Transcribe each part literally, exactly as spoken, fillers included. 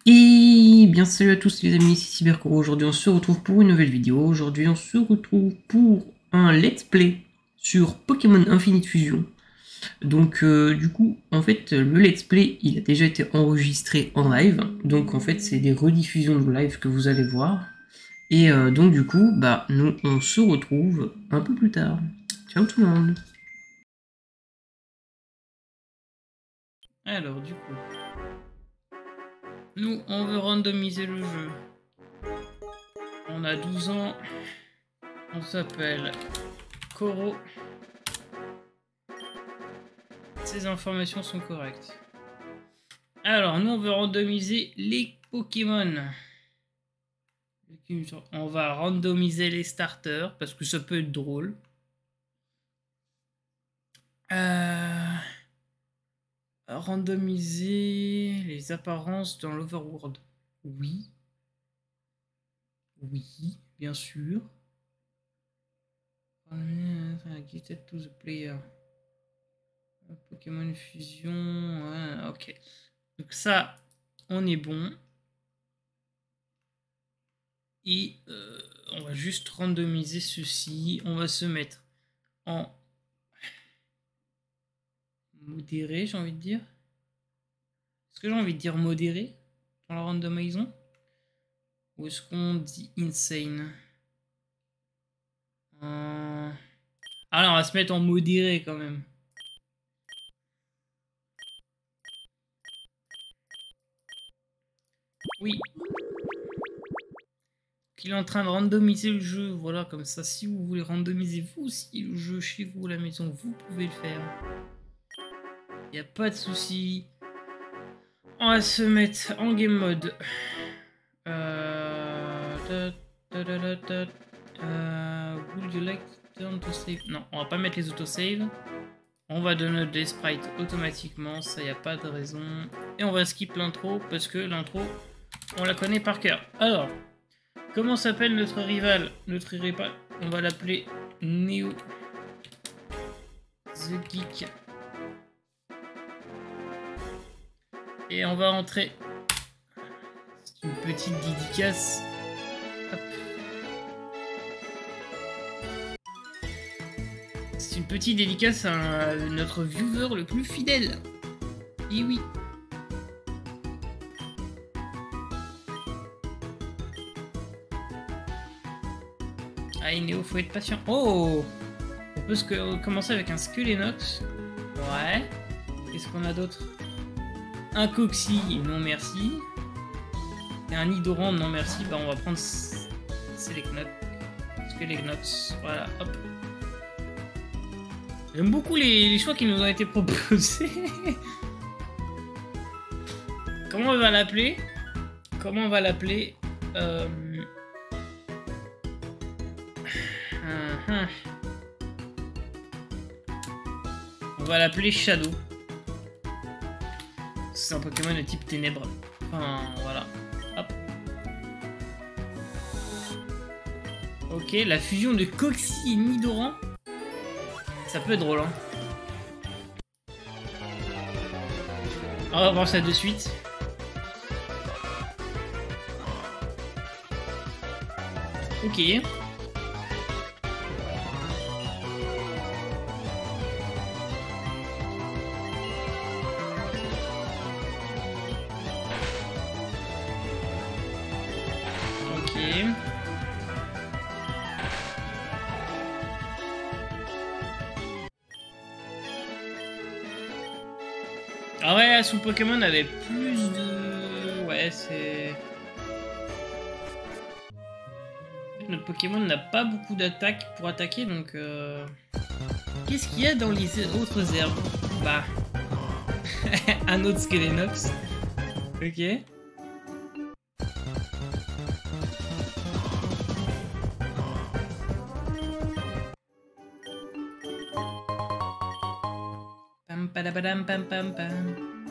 Et bien salut à tous les amis, ici Cybercore. Aujourd'hui on se retrouve pour une nouvelle vidéo. Aujourd'hui on se retrouve pour un let's play sur Pokémon Infinite Fusion. Donc euh, du coup en fait le let's play il a déjà été enregistré en live. Donc en fait c'est des rediffusions de live que vous allez voir. Et euh, donc du coup bah nous on se retrouve un peu plus tard. Ciao tout le monde. Alors du coup... Nous, on veut randomiser le jeu. On a douze ans. On s'appelle Koro. Ces informations sont correctes. Alors, nous, on veut randomiser les Pokémon. On va randomiser les starters parce que ça peut être drôle. Euh... Randomiser les apparences dans l'Overworld. Oui. Oui, bien sûr. Gifted to the player. Pokémon Fusion. Ouais, ok. Donc ça, on est bon. Et euh, on va juste randomiser ceci. On va se mettre en modéré, j'ai envie de dire. Est-ce que j'ai envie de dire modéré dans la randomisation? Ou est-ce qu'on dit insane? euh... Alors, on va se mettre en modéré quand même. Oui. Il est en train de randomiser le jeu. Voilà, comme ça, si vous voulez randomiser vous aussi le jeu chez vous à la maison, vous pouvez le faire. Il n'y a pas de souci. On va se mettre en game mode. Euh... Euh... Would you like to turn to save? Non, on va pas mettre les autosave. On va donner des sprites automatiquement, ça y a pas de raison. Et on va skip l'intro parce que l'intro, on la connaît par cœur. Alors, comment s'appelle notre rival? Notre rival, on va l'appeler Neo The Geek. Et on va entrer. C'est une petite dédicace. Hop. C'est une petite dédicace à notre viewer le plus fidèle. Et oui. Ah, Néo, faut être patient. Oh! On peut se commencer avec un Skelenox. Ouais. Qu'est-ce qu'on a d'autre? Un Coxy, non merci. Et un Nidoran, non merci. Bah, on va prendre Selecnox. Skelenox. Voilà, hop. J'aime beaucoup les, les choix qui nous ont été proposés. Comment on va l'appeler? Comment on va l'appeler? euh... uh -huh. On va l'appeler Shadow. C'est un Pokémon de type ténèbres. Enfin, voilà. Hop. Ok, la fusion de Coxy et Nidoran. Ça peut être drôle, hein. On va voir ça de suite. Ok. Ok. Ah ouais, son Pokémon avait plus de... Ouais, c'est... Notre Pokémon n'a pas beaucoup d'attaque pour attaquer, donc... Euh... Qu'est-ce qu'il y a dans les autres herbes? Bah... un autre Skelenox. Ok. Pam padabadam pam pam pam.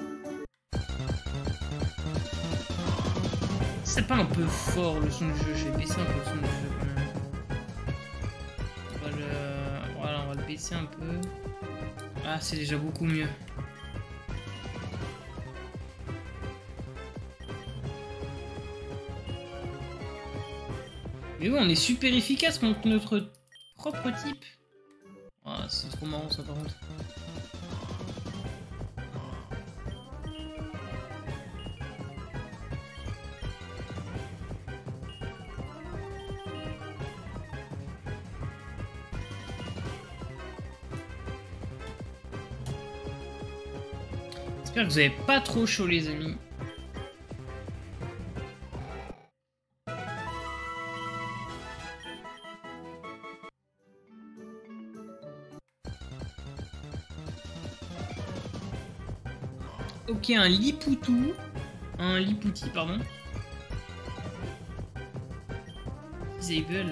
C'est pas un peu fort le son du jeu, j'ai baissé un peu le son du jeu quand même. On va le... Voilà, on va le baisser un peu. Ah, c'est déjà beaucoup mieux. Mais oui, on est super efficace contre notre propre type. Ah, c'est trop marrant ça par contre. J'espère que vous avez pas trop chaud les amis. Ok, un lipoutou. Un lipouti, pardon. Disable.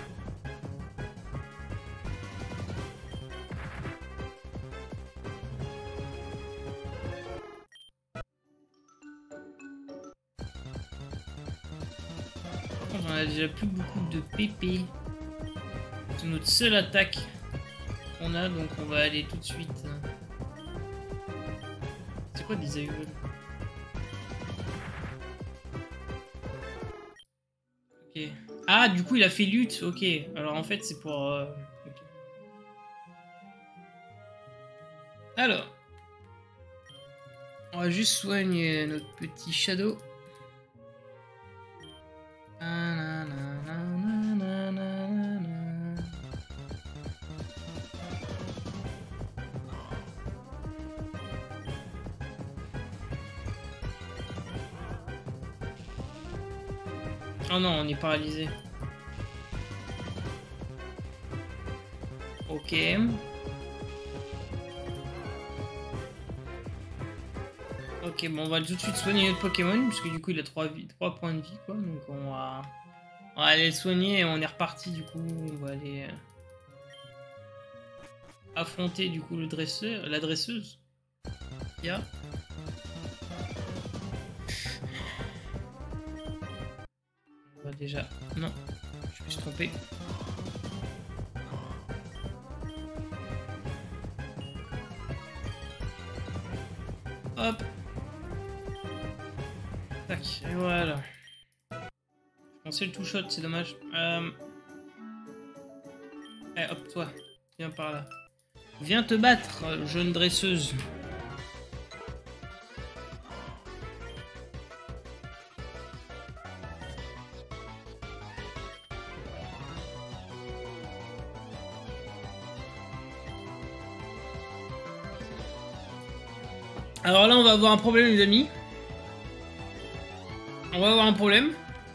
On a déjà plus beaucoup de P P. C'est notre seule attaque qu'on a, donc on va aller tout de suite. C'est quoi Disable? Ok. Ah, du coup il a fait lutte. Ok. Alors en fait c'est pour. Euh... Okay. Alors. On va juste soigner notre petit shadow. Oh non, on est paralysé. Ok. Ok, bon, on va tout de suite soigner notre Pokémon, parce que du coup il a trois points de vie, quoi. Donc on va, on va aller le soigner et on est reparti, du coup. On va aller euh, affronter, du coup, le dresseur, la dresseuse. Yeah. On va déjà... Non, je me suis trompé. Hop. Tac, et voilà. Je pensais le two-shot, c'est dommage. Euh... Eh, hop, toi. Viens par là. Viens te battre, jeune dresseuse. Alors là, on va avoir un problème, les amis. On va avoir un problème.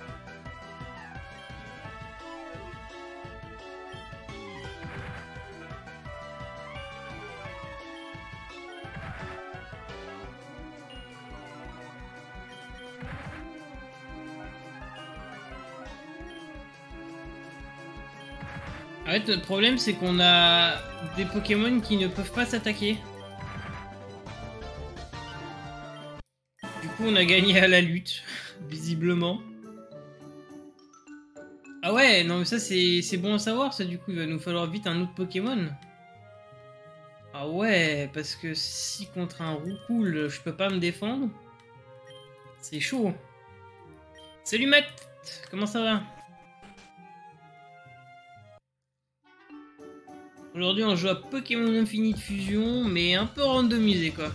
En fait, notre problème, c'est qu'on a des Pokémon qui ne peuvent pas s'attaquer. Du coup, on a gagné à la lutte, visiblement. Ah ouais, non mais ça, c'est bon à savoir, ça, du coup. Il va nous falloir vite un autre Pokémon. Ah ouais, parce que si contre un Roucoule, je peux pas me défendre, c'est chaud. Salut Matt, comment ça va? Aujourd'hui, on joue à Pokémon Infinite Fusion, mais un peu randomisé, quoi.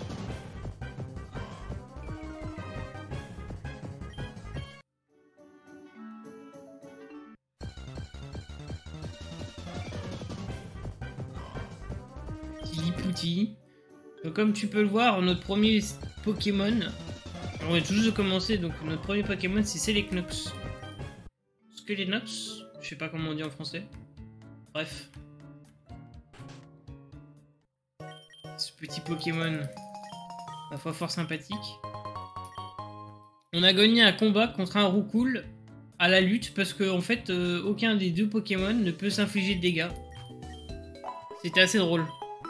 Lipouti. Donc, comme tu peux le voir, notre premier Pokémon... On est tout juste de commencer, donc notre premier Pokémon, c'est Selecnox. Skelenox, je sais pas comment on dit en français. Bref. Ce petit Pokémon, à la fois fort sympathique. On a gagné un combat contre un Roucoule à la lutte parce que en fait, euh, aucun des deux Pokémon ne peut s'infliger de dégâts. C'était assez drôle.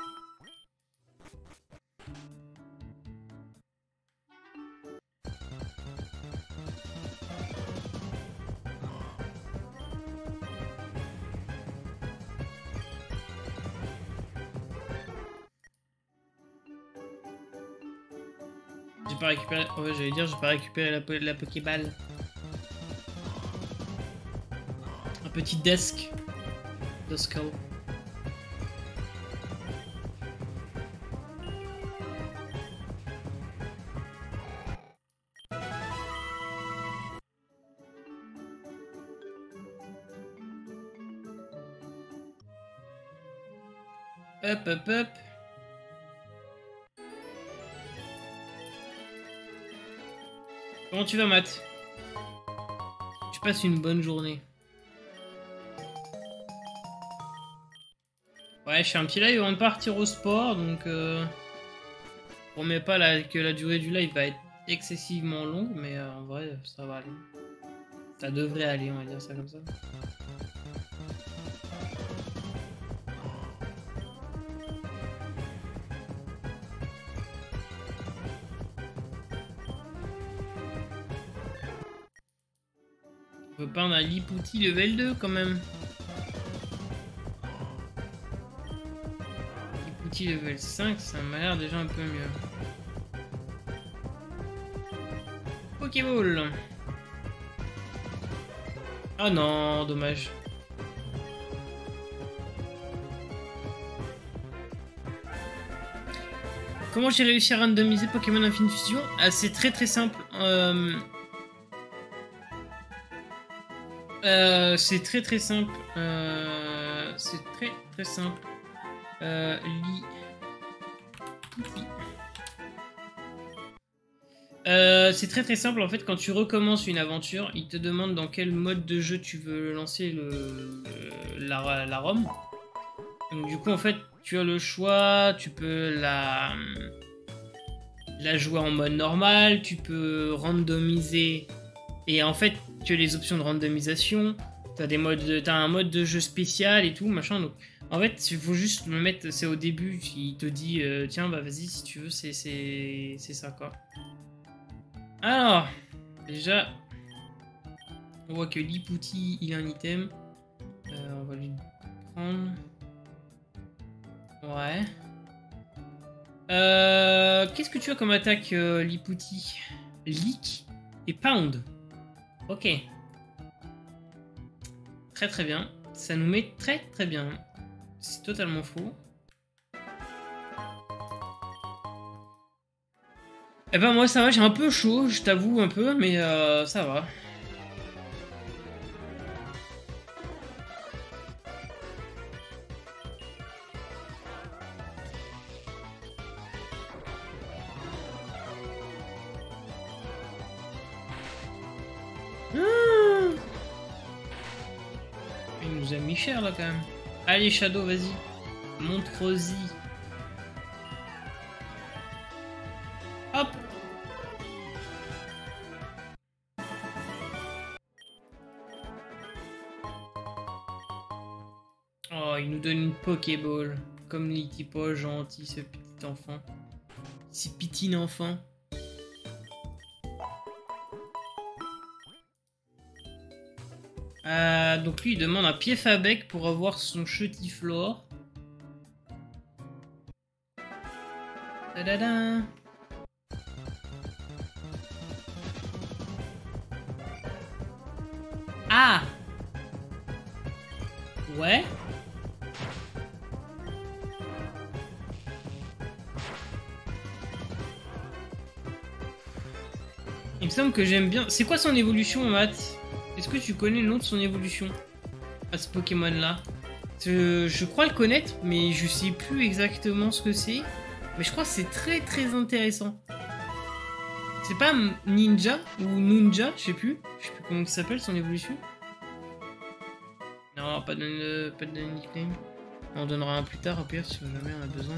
J'ai pas récupéré... Ouais, j'allais dire, j'ai pas récupéré la, po la Pokéball. petit desk de Skull. Hop, hop, hop. Comment tu vas, Matt? Tu passes une bonne journée. Ouais, je fais un petit live avant de partir au sport, donc euh, je promets pas la, que la durée du live va être excessivement longue, mais euh, en vrai, ça va aller. Ça devrait aller, on va dire ça comme ça. On peut peindre un Lipouti level deux quand même. Lipouti level cinq, ça m'a l'air déjà un peu mieux. Pokéball. Ah non, dommage. Comment j'ai réussi à randomiser Pokémon Infinite Fusion? Ah, c'est très très simple. Euh... Euh, c'est très très simple. Euh, c'est très très simple. Euh, li... Euh, c'est très très simple en fait. Quand tu recommences une aventure, il te demande dans quel mode de jeu tu veux lancer le, le la, la ROM. Donc du coup en fait tu as le choix. Tu peux la la jouer en mode normal. Tu peux randomiser. Et en fait, tu as les options de randomisation, t'as des modes, de, t'as un mode de jeu spécial et tout, machin. Donc, en fait, il faut juste le mettre, c'est au début, il te dit, euh, tiens, bah vas-y, si tu veux, c'est, c'est, c'est ça, quoi. Alors, déjà, on voit que Lipouti, il a un item. Euh, on va lui prendre. Ouais. Euh, qu'est-ce que tu as comme attaque, euh, Lipouti? Leak et Pound. Ok. Très très bien. Ça nous met très très bien. C'est totalement faux. Eh ben moi ça va, j'ai un peu chaud, je t'avoue un peu, mais euh, ça va. Il nous a mis cher là quand même. Allez Shadow, vas-y. Montre-y. Hop. Oh, il nous donne une Pokéball. Comme il était pas gentil ce petit enfant. Ce petit enfant. Euh, donc lui il demande un Pied-Fabec pour avoir son Chetiflore. Tadada. Ah. Ouais. Il me semble que j'aime bien. C'est quoi son évolution, Matt? Est-ce que tu connais le nom de son évolution à ce Pokémon là? je, je crois le connaître, mais je sais plus exactement ce que c'est. Mais je crois que c'est très très intéressant. C'est pas Ninja ou Nunja, je sais plus. Je sais plus comment il s'appelle son évolution. Non, pas de, pas de nickname. On en donnera un plus tard, au pire, si jamais on a besoin.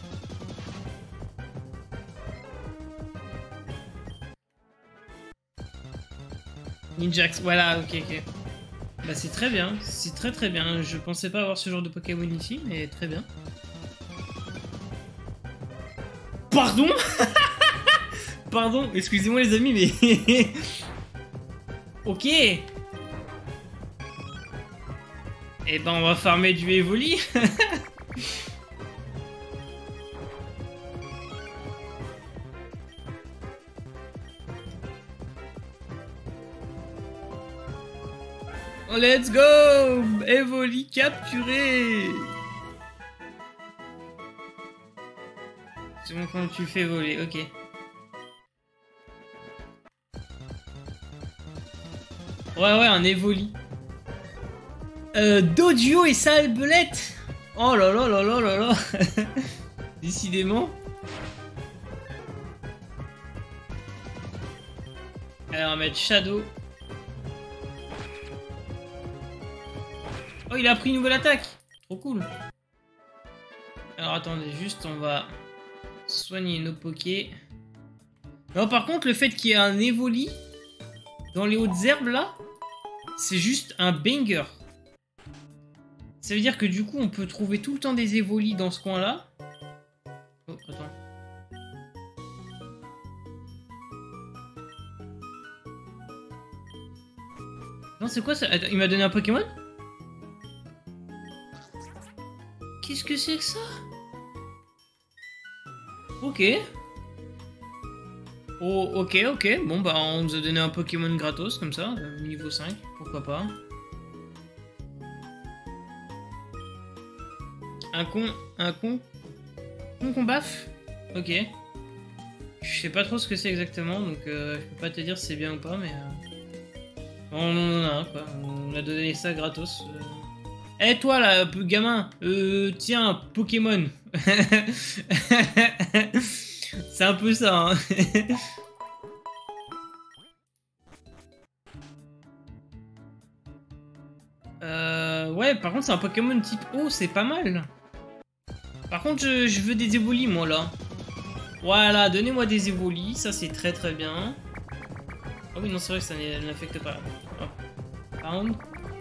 Ninjax, voilà, ok, ok. Bah c'est très bien, c'est très très bien. Je pensais pas avoir ce genre de Pokémon ici, mais très bien. Pardon. Pardon, excusez-moi les amis, mais... Ok. Eh ben on va farmer du Evoli. Let's go! Evoli capturé! C'est bon quand tu fais voler, ok. Ouais, ouais, un Evoli. Euh, Dodio et sa belette! Oh là là là là là là! Décidément. Alors, on va mettre Shadow. Oh, il a pris une nouvelle attaque! Trop cool. Alors, attendez, juste, on va soigner nos pokés. Non, par contre, le fait qu'il y ait un Evoli dans les hautes herbes, là, c'est juste un banger. Ça veut dire que du coup, on peut trouver tout le temps des Evolis dans ce coin-là. Oh, attends. Non, c'est quoi ça? Attends, il m'a donné un Pokémon? Qu'est-ce que c'est que ça? Ok. Oh, ok, ok. Bon, bah, on nous a donné un Pokémon gratos, comme ça, niveau cinq, pourquoi pas. Un con... Un con... Con qu'on baffe? Ok. Je sais pas trop ce que c'est exactement, donc euh, je peux pas te dire si c'est bien ou pas, mais... Euh... On en a un, quoi. On a donné ça gratos. Euh... Eh hey, toi là, gamin, euh, tiens, Pokémon. C'est un peu ça, hein. euh, ouais, par contre c'est un Pokémon type eau, c'est pas mal. Par contre, je, je veux des Evolis, moi, là. Voilà, donnez-moi des Evolis, ça c'est très très bien. Ah oui, non, c'est vrai que ça n'affecte pas. Oh. Pound.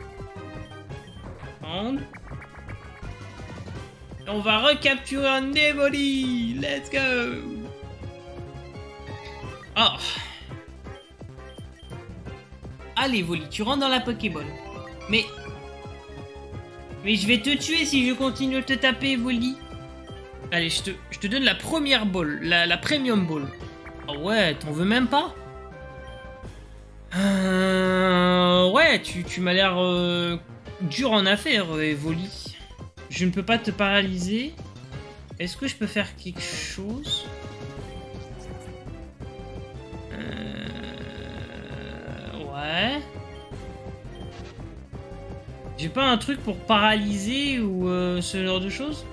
Pound. Et on va recapturer un Evoli. Let's go. Oh. Allez, Evoli, tu rentres dans la Pokéball. Mais... Mais je vais te tuer si je continue de te taper, Evoli. Allez, je te, je te donne la première ball, la, la premium ball. Oh ouais, t'en veux même pas? euh, Ouais, tu, tu m'as l'air euh, dur en affaires, Evoli. Je ne peux pas te paralyser. Est-ce que je peux faire quelque chose? euh, Ouais. J'ai pas un truc pour paralyser ou euh, ce genre de choses?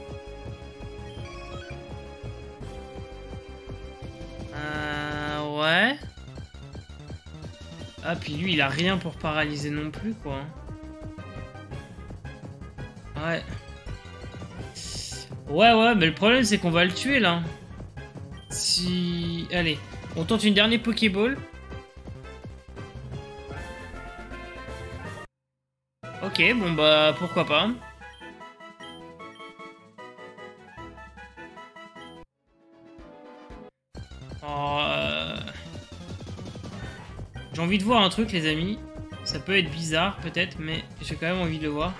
Euh, ouais. Ah, puis lui, il a rien pour paralyser non plus, quoi. Ouais. Ouais, ouais, mais le problème, c'est qu'on va le tuer, là. Si... Allez, on tente une dernière Pokéball. Ok, bon, bah, pourquoi pas. Oh, euh... J'ai envie de voir un truc, les amis. Ça peut être bizarre, peut-être, mais j'ai quand même envie de le voir.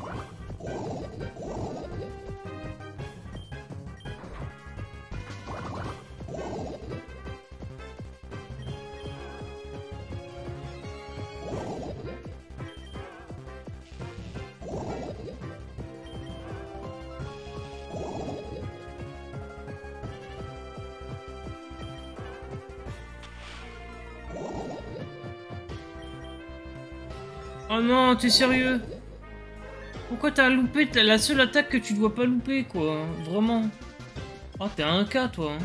Oh non, t'es sérieux? Pourquoi t'as loupé la seule attaque que tu dois pas louper, quoi? Vraiment. Oh, t'es un cas, toi.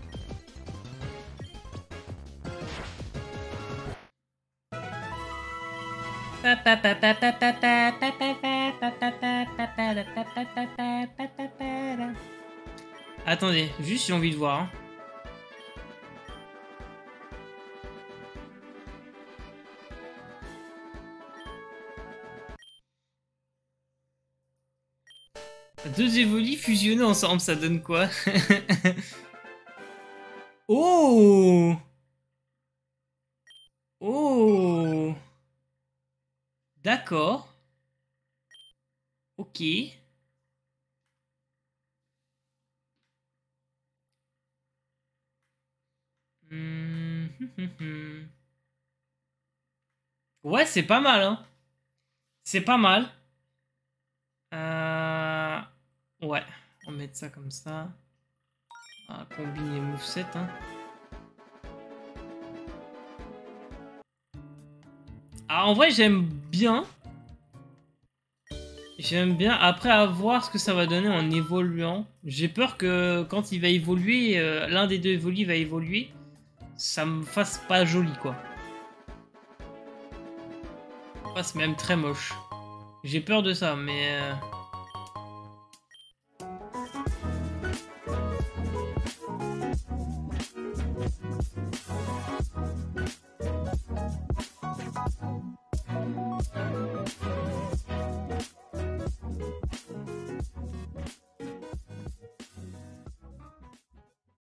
Attendez, juste j'ai envie de voir. Hein. Deux Evolis fusionnés ensemble, ça donne quoi? Oh! Oh! D'accord. Ok. Hmm. Ouais, c'est pas mal, hein. C'est pas mal. Euh... Ouais, on va mettre ça comme ça. On va combiner moveset. Hein. Ah, en vrai, j'aime bien. J'aime bien. Après, à voir ce que ça va donner en évoluant. J'ai peur que quand il va évoluer, euh, l'un des deux évolue va évoluer. Ça me fasse pas joli, quoi. Ça fasse même très moche. J'ai peur de ça, mais... Euh...